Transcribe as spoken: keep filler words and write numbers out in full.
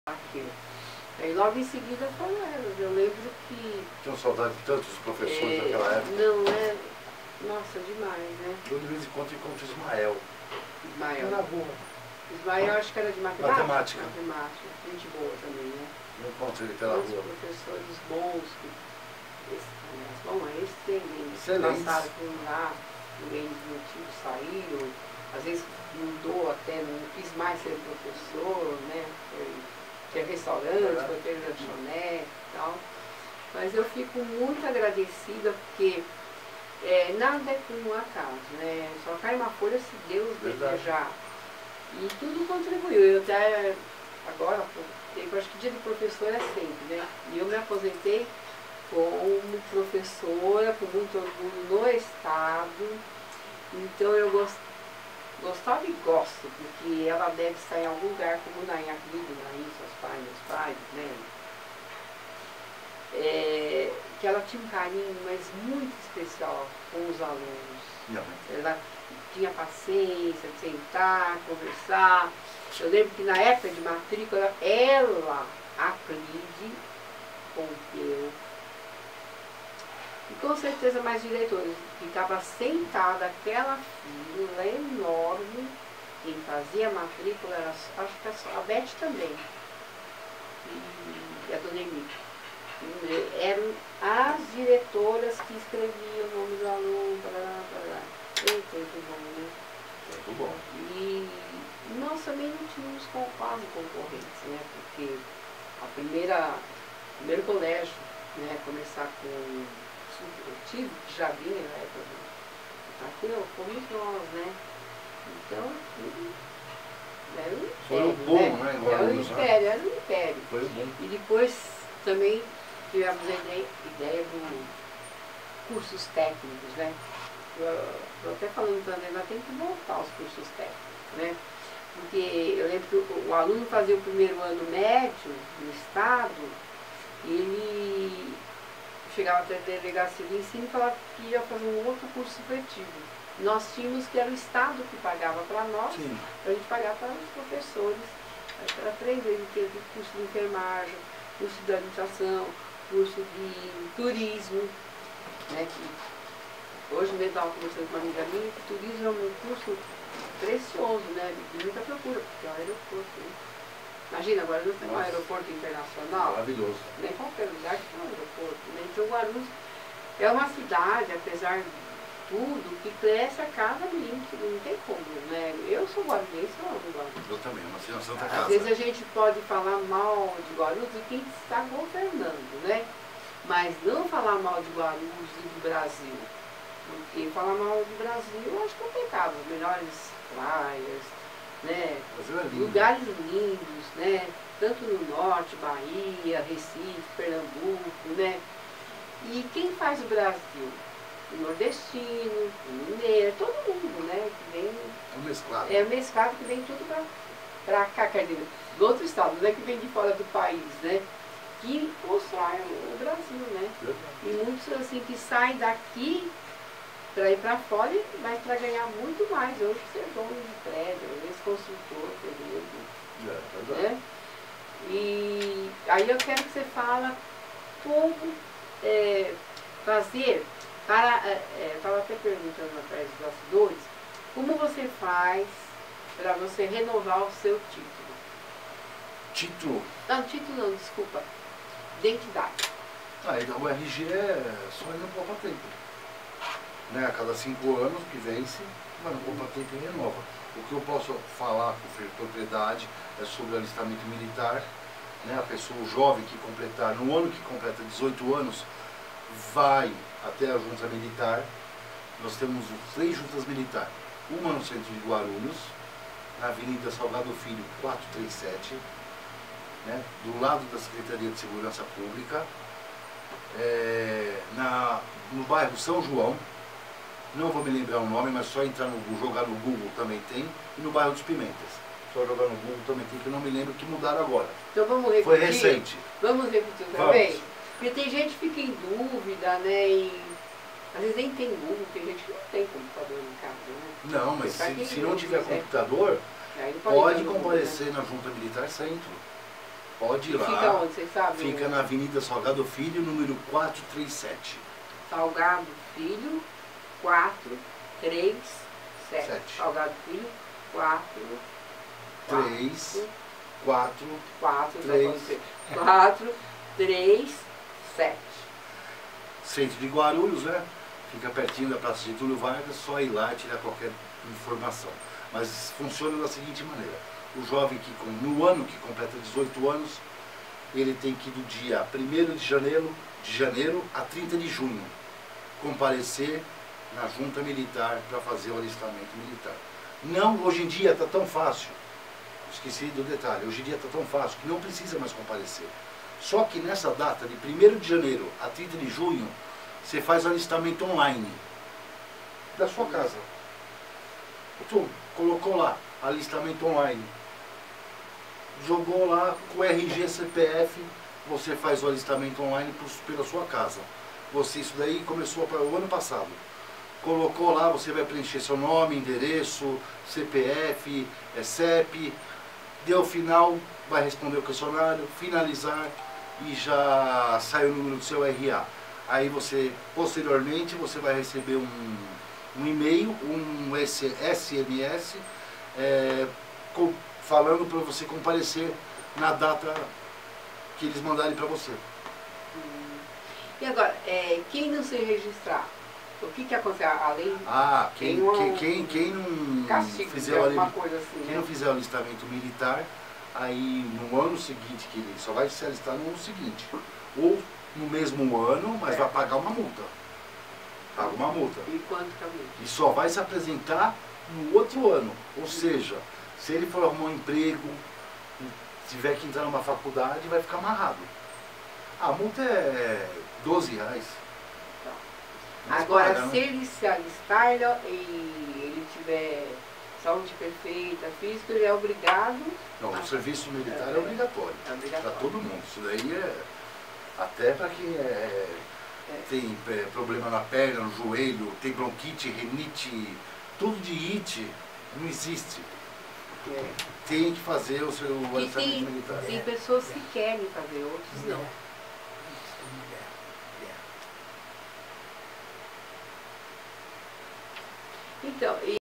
aquilo. Aí logo em seguida foram elas. Eu lembro que... Tinha saudade de tantos professores é, daquela época. Não, é... Nossa, demais, né? Eu de vez em quando encontro Ismael. Ismael. Na rua. Ismael acho que era de matemática. Matemática. Matemática. Gente boa também, né? Eu encontro ele pela Muitos rua. professores bons que... Esse, bom, é excelente. Excelentes. Passaram por lá, no meio do motivo, saíram. Às vezes mudou até, não quis mais ser professor, né? Foi, tinha restaurante, foi ter lanchonete e tal. Mas eu fico muito agradecida porque é, nada é por um acaso, né? Só cai uma folha se Deus desejar. E tudo contribuiu. Eu até agora, eu acho que dia de professor é sempre, né? E eu me aposentei como professora, com muito orgulho no estado. Então eu gost, gostava e gosto, porque ela deve estar em algum lugar, como na Inhaquilha, Naí, seus pais, meus pais, né? É, que ela tinha um carinho, mas muito especial com os alunos. Não. Ela tinha paciência de sentar, conversar. Eu lembro que na época de matrícula, ela, a Clide, Pompeu, e com certeza mais diretores, ficava sentada aquela fila enorme. Quem fazia a matrícula era, acho que a Beth também, e a Dona Emília. Eram as diretoras que escreviam o nome do aluno, para lá. Eita, muito bom, né? Muito bom. E nós também não tínhamos quase concorrentes, né? Porque a primeira, o primeiro colégio, né, começar com supletivo, que já vinha na época do aquilo, fomos nós, né? Então, era um império, foi o bom, né? né? Era um império, era um império. Foi o bom. E depois também tivemos a ideia, ideia do cursos técnicos, né? Estou até falando também, nós temos que voltar aos cursos técnicos, né? Porque eu lembro que o, o aluno fazia o primeiro ano médio no estado, e ele chegava até a delegacia de ensino e falava que ia fazer um outro curso supletivo. Nós tínhamos que era o estado que pagava para nós, para a gente pagar para os professores, para aprender. Ele teve curso de enfermagem, curso de administração, curso de turismo, né, que hoje mesmo estava conversando com uma amiga minha que turismo é um curso precioso, né, de muita procura, porque é um aeroporto, né? Imagina, agora não tem um aeroporto internacional. Maravilhoso. Nem qualquer lugar que tem um aeroporto, né? Então Guarulhos é uma cidade, apesar de tudo, que cresce a cada minuto, não tem como, né? Eu sou guarulhense, eu amo Guarulhos. Eu também, eu nasci na Santa Às Casa. vezes a gente pode falar mal de Guarulhos de quem está governando, né? Mas não falar mal de Guarulhos e do Brasil. Porque falar mal do Brasil eu acho complicado. As melhores praias, né? É lindo. Lugares lindos, né? Tanto no norte, Bahia, Recife, Pernambuco, né? E quem faz o Brasil? O nordestino, o mineiro, todo mundo, né? Que vem, é um mesclado. É um mesclado que vem tudo para cá, quer dizer, do outro estado, né? Que vem de fora do país, né? Que constrói o Brasil, né? E muitos assim que saem daqui para ir para fora, mas para ganhar muito mais. Hoje ser dono de prédio, esse construtor, por exemplo. É, né? E aí eu quero que você fala como é, fazer, para, é, estava até perguntando atrás dos bastidores, como você faz para você renovar o seu título? Título? Não, título não, desculpa. Identidade. Ah, o R G é só ir no pouco tempo. Né? A cada cinco anos que vence, mas no pouco tempo renova. O que eu posso falar com propriedade é sobre o alistamento militar. Né? A pessoa, o jovem que completar, no ano que completa dezoito anos, vai até a junta militar. Nós temos três juntas militares. Uma no centro de Guarulhos, na Avenida Salgado Filho quatrocentos e trinta e sete, né? Do lado da Secretaria de Segurança Pública, é, na, no bairro São João. Não vou me lembrar o nome, mas só entrar no Google, jogar no Google também tem, e no bairro dos Pimentas. Só jogar no Google também tem, que eu não me lembro, que mudaram agora. Então vamos repetir. Foi recente. Vamos repetir também? Vamos. Porque tem gente que fica em dúvida, né? E às vezes nem tem Google, tem gente que não tem computador em casa, né? Não, mas se, se não tiver computador, pode, pode comparecer na Junta Militar Centro. Pode ir E lá. fica onde, vocês sabem? Fica na Avenida Salgado Filho, número quatrocentos e trinta e sete. Salgado Filho, quatro três sete. Sete. Salgado Filho, quatro três, quatro, quatro, três. quatro três sete. Centro de Guarulhos, né? Fica pertinho da Praça Getúlio Vargas, só ir lá e tirar qualquer informação. Mas funciona da seguinte maneira: o jovem que no ano que completa dezoito anos, ele tem que do dia primeiro de janeiro, de janeiro a trinta de junho comparecer na junta militar para fazer o alistamento militar. Não, hoje em dia está tão fácil, esqueci do detalhe, hoje em dia está tão fácil que não precisa mais comparecer. Só que nessa data, de primeiro de janeiro a trinta de junho, você faz o alistamento online da sua casa. Tu colocou lá, alistamento online. Jogou lá com R G, C P F, você faz o alistamento online pela sua casa. Você, isso daí começou para o ano passado. Colocou lá, você vai preencher seu nome, endereço, C P F, C E P, deu final, vai responder o questionário, finalizar e já sai o número do seu R A. Aí você, posteriormente, você vai receber um, um e-mail, um S M S, é, com, falando para você comparecer na data que eles mandarem para você. Hum. E agora, é, quem não se registrar, o que que acontece? Além Ah, quem, uma, quem, quem, quem não castigo, fizer o alguma ali- coisa assim, quem né? não fizer o alistamento militar, aí no ano seguinte, que ele só vai se alistar no ano seguinte, ou no mesmo ano, mas É. vai pagar uma multa. Paga uma multa. E quanto que é a multa? E só vai se apresentar no outro ano. Ou seja, se ele for arrumar um emprego, tiver que entrar numa faculdade, vai ficar amarrado. A multa é doze reais. Tá. Mas Agora, paga, se né? ele se alistar ele- e ele tiver saúde perfeita, físico, ele é obrigado. Não, a- o serviço militar é, É. obrigatório. É obrigatório. Para todo mundo. Isso daí é até para quem é, É. tem é, problema na perna, no joelho, tem bronquite, rinite, tudo de it, não existe. É. Tem que fazer o seu E alistamento tem, militar. tem pessoas que querem fazer, outros não. Então, e